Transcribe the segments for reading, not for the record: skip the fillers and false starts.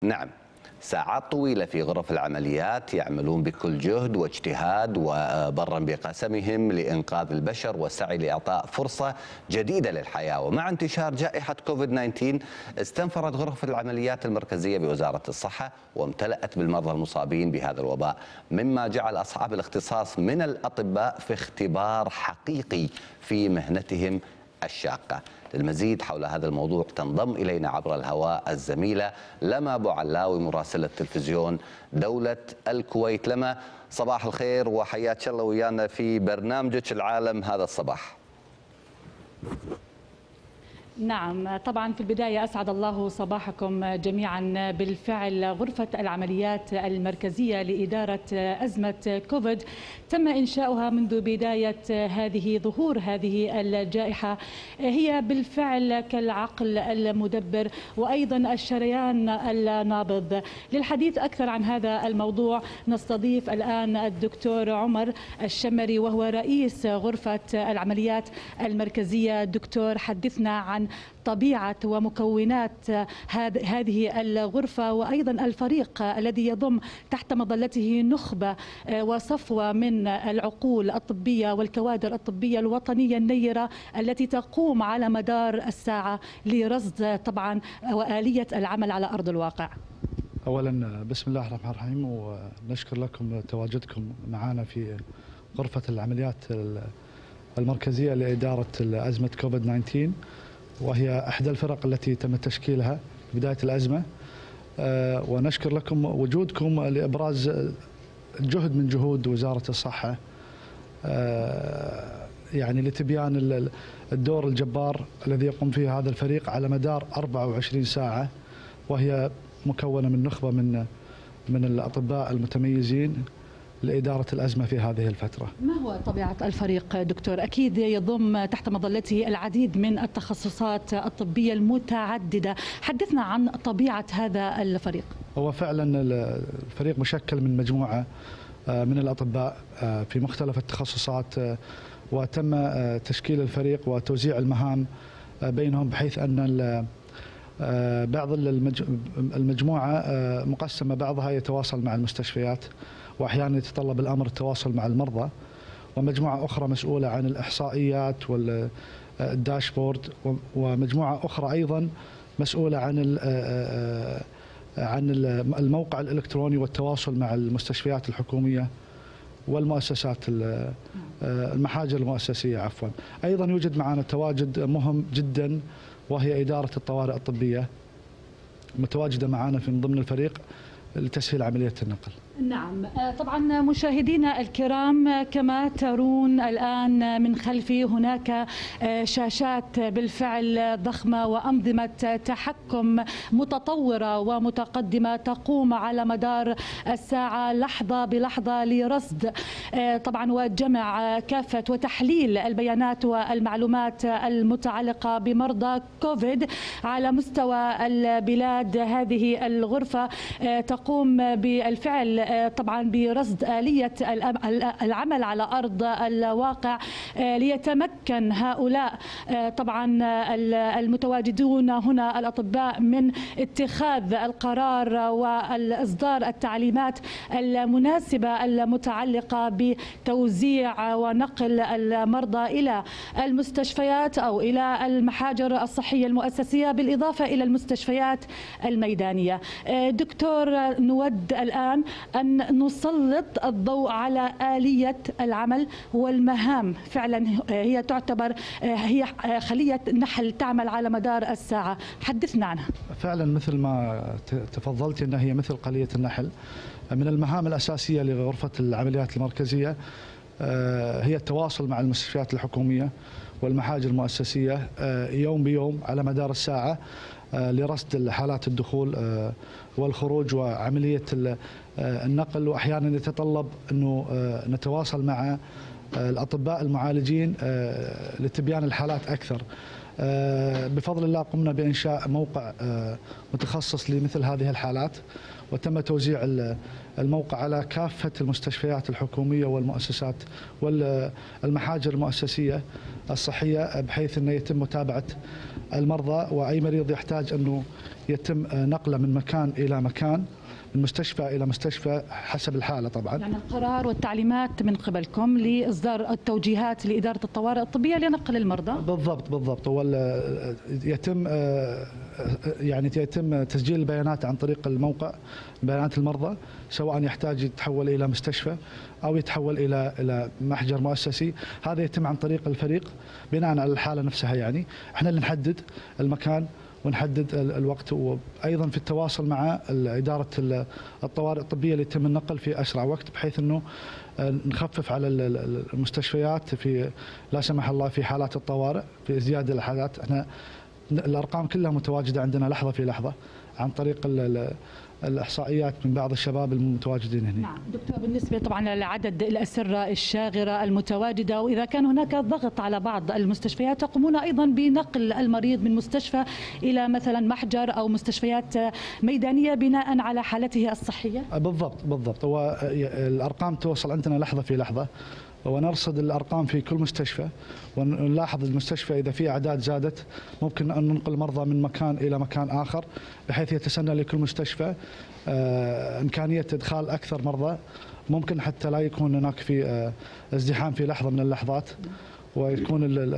نعم، ساعات طويلة في غرف العمليات، يعملون بكل جهد واجتهاد وبرا بقسمهم لإنقاذ البشر والسعي لإعطاء فرصة جديدة للحياة. ومع انتشار جائحة كوفيد-19 استنفرت غرف العمليات المركزية بوزارة الصحة وامتلأت بالمرضى المصابين بهذا الوباء، مما جعل أصحاب الاختصاص من الأطباء في اختبار حقيقي في مهنتهم الشاقة. للمزيد حول هذا الموضوع تنضم إلينا عبر الهواء الزميلة لما أبو علاوي مراسلة تلفزيون دولة الكويت. لما، صباح الخير وحياك الله ويانا في برنامجك العالم هذا الصباح. نعم، طبعا في البداية أسعد الله صباحكم جميعا. بالفعل غرفة العمليات المركزية لإدارة أزمة كوفيد تم إنشاؤها منذ بداية ظهور هذه الجائحة. هي بالفعل كالعقل المدبر وأيضا الشريان النابض. للحديث أكثر عن هذا الموضوع نستضيف الآن الدكتور عمر الشمري وهو رئيس غرفة العمليات المركزية. دكتور، حدثنا عن طبيعة ومكونات هذه الغرفة وأيضا الفريق الذي يضم تحت مظلته نخبة وصفوة من العقول الطبية والكوادر الطبية الوطنية النيرة التي تقوم على مدار الساعة لرصد طبعا وآلية العمل على أرض الواقع. أولا بسم الله الرحمن الرحيم، ونشكر لكم تواجدكم معنا في غرفة العمليات المركزية لإدارة أزمة كوفيد-19، وهي إحدى الفرق التي تم تشكيلها في بداية الأزمة. ونشكر لكم وجودكم لإبراز جهد من جهود وزارة الصحة، يعني لتبيان الدور الجبار الذي يقوم فيه هذا الفريق على مدار 24 ساعة، وهي مكونة من نخبة من الأطباء المتميزين لإدارة الأزمة في هذه الفترة. ما هو طبيعة الفريق دكتور؟ أكيد يضم تحت مظلته العديد من التخصصات الطبية المتعددة، حدثنا عن طبيعة هذا الفريق. هو فعلا الفريق مشكل من مجموعة من الأطباء في مختلف التخصصات، وتم تشكيل الفريق وتوزيع المهام بينهم بحيث أن بعض المجموعة مقسمة، بعضها يتواصل مع المستشفيات وأحيانا يتطلب الأمر التواصل مع المرضى، ومجموعة أخرى مسؤولة عن الإحصائيات والداشبورد، ومجموعة أخرى أيضا مسؤولة عن الموقع الإلكتروني والتواصل مع المستشفيات الحكومية والمؤسسات المحاجر المؤسسية عفوا. أيضا يوجد معنا تواجد مهم جدا وهي إدارة الطوارئ الطبية متواجدة معنا من ضمن الفريق لتسهيل عملية النقل. نعم، طبعا مشاهدينا الكرام كما ترون الآن من خلفي هناك شاشات بالفعل ضخمة وأنظمة تحكم متطورة ومتقدمة تقوم على مدار الساعة لحظة بلحظة لرصد طبعا وجمع كافة وتحليل البيانات والمعلومات المتعلقة بمرضى كوفيد على مستوى البلاد. هذه الغرفة تقوم بالفعل طبعا برصد آلية العمل على أرض الواقع ليتمكن هؤلاء طبعا المتواجدون هنا الأطباء من اتخاذ القرار والإصدار التعليمات المناسبة المتعلقة بتوزيع ونقل المرضى إلى المستشفيات أو إلى المحاجر الصحية المؤسسية بالإضافة إلى المستشفيات الميدانية. دكتور، نود الآن أن نسلط الضوء على آلية العمل والمهام. فعلا هي تعتبر هي خلية نحل تعمل على مدار الساعة، حدثنا عنها. فعلا مثل ما تفضلت أنها هي مثل خلية النحل. من المهام الأساسية لغرفة العمليات المركزية هي التواصل مع المستشفيات الحكومية والمحاجر المؤسسية يوم بيوم على مدار الساعة لرصد حالات الدخول والخروج وعملية النقل، وأحيانا يتطلب أنه نتواصل مع الأطباء المعالجين لتبيان الحالات أكثر. بفضل الله قمنا بإنشاء موقع متخصص لمثل هذه الحالات، وتم توزيع الموقع على كافة المستشفيات الحكومية والمؤسسات والمحاجر المؤسسية الصحية، بحيث أنه يتم متابعة المرضى، وأي مريض يحتاج أنه يتم نقله من مكان إلى مكان، من مستشفى إلى مستشفى حسب الحالة طبعا. يعني القرار والتعليمات من قبلكم لإصدار التوجيهات لإدارة الطوارئ الطبية لنقل المرضى؟ بالضبط. يتم تسجيل البيانات عن طريق الموقع، بيانات المرضى، سواء يحتاج يتحول إلى مستشفى أو يتحول إلى محجر مؤسسي. هذا يتم عن طريق الفريق بناء على الحالة نفسها. يعني احنا اللي نحدد المكان ونحدد الوقت، وايضا في التواصل مع اداره الطوارئ الطبيه اللي يتم النقل في اسرع وقت، بحيث انه نخفف على المستشفيات في لا سمح الله في حالات الطوارئ، في زياده الحالات. احنا الارقام كلها متواجده عندنا لحظه في لحظه عن طريق الإحصائيات من بعض الشباب المتواجدين هنا. نعم دكتور، بالنسبة طبعا لعدد الأسرة الشاغرة المتواجدة، وإذا كان هناك ضغط على بعض المستشفيات تقومون أيضا بنقل المريض من مستشفى إلى مثلا محجر أو مستشفيات ميدانية بناء على حالته الصحية؟ بالضبط. والأرقام توصل عندنا لحظة في لحظة، ونرصد الأرقام في كل مستشفى، ونلاحظ المستشفى إذا في أعداد زادت ممكن أن ننقل مرضى من مكان إلى مكان آخر، بحيث يتسنى لكل مستشفى إمكانية إدخال أكثر مرضى. ممكن حتى لا يكون هناك في ازدحام في لحظة من اللحظات، ويكون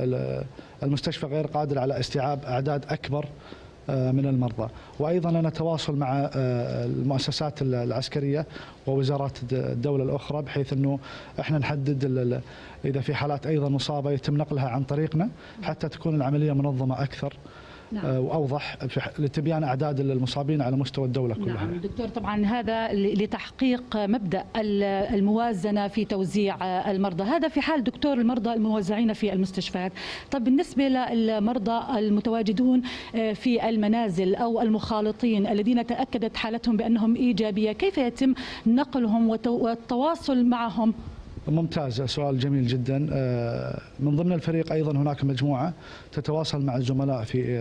المستشفى غير قادر على استيعاب أعداد أكبر من المرضى. وأيضا لنا تواصل مع المؤسسات العسكرية ووزارات الدولة الأخرى، بحيث أنه إحنا نحدد إذا في حالات أيضا مصابة يتم نقلها عن طريقنا، حتى تكون العملية منظمة أكثر. نعم. وأوضح لتبيان أعداد المصابين على مستوى الدولة كلها. نعم دكتور، طبعا هذا لتحقيق مبدأ الموازنة في توزيع المرضى، هذا في حال دكتور المرضى الموزعين في المستشفيات. طب بالنسبة للمرضى المتواجدون في المنازل أو المخالطين الذين تأكدت حالتهم بأنهم إيجابية، كيف يتم نقلهم والتواصل معهم؟ ممتاز، سؤال جميل جدا. من ضمن الفريق أيضا هناك مجموعة تتواصل مع الزملاء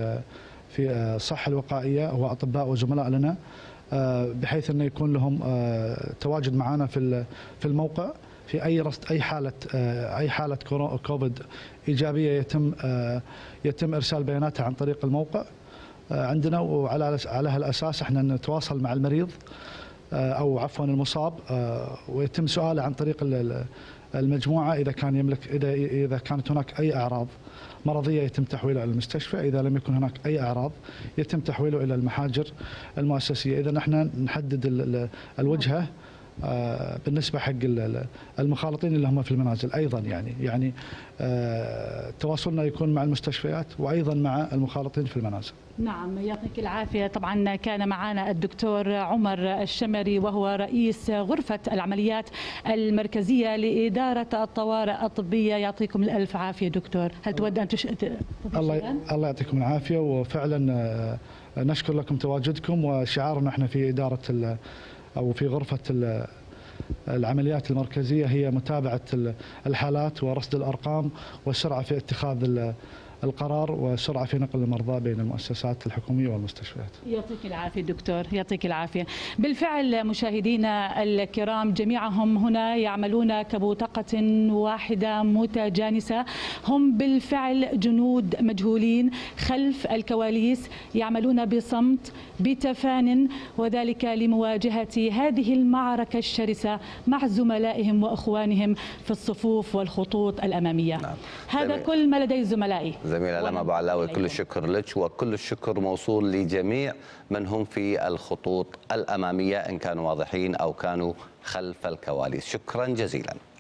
في الصحة الوقائية وأطباء وزملاء لنا، بحيث أنه يكون لهم تواجد معنا في الموقع في أي حالة كوفيد إيجابية يتم إرسال بياناتها عن طريق الموقع عندنا، وعلى هالأساس احنا نتواصل مع المريض أو عفوا المصاب، ويتم سؤاله عن طريق المجموعة إذا كانت هناك أي أعراض مرضية يتم تحويله إلى المستشفى، إذا لم يكن هناك أي أعراض يتم تحويله إلى المحاجر المؤسسية. إذا نحن نحدد الوجهة بالنسبة حق المخالطين اللي هم في المنازل أيضا، يعني تواصلنا يكون مع المستشفيات وأيضا مع المخالطين في المنازل. نعم يعطيك العافية. طبعا كان معنا الدكتور عمر الشمري، وهو رئيس غرفة العمليات المركزية لإدارة الطوارئ الطبية. يعطيكم الألف عافية دكتور. هل تود أن الله يعطيكم العافية، وفعلا نشكر لكم تواجدكم، وشعارنا احنا في إدارة أو في غرفة العمليات المركزية هي متابعة الحالات ورصد الأرقام والسرعة في اتخاذ القرار وسرعة في نقل المرضى بين المؤسسات الحكومية والمستشفيات. يعطيك العافية دكتور، يعطيك العافية. بالفعل مشاهدينا الكرام، جميعهم هنا يعملون كبوتقة واحدة متجانسة، هم بالفعل جنود مجهولين خلف الكواليس، يعملون بصمت بتفان، وذلك لمواجهة هذه المعركة الشرسة مع زملائهم وأخوانهم في الصفوف والخطوط الأمامية. نعم. هذا كل ما لدي زملائي. زميلة لما أبو علاوي، كل الشكر لك، وكل الشكر موصول لجميع من هم في الخطوط الأمامية إن كانوا واضحين أو كانوا خلف الكواليس. شكرا جزيلا.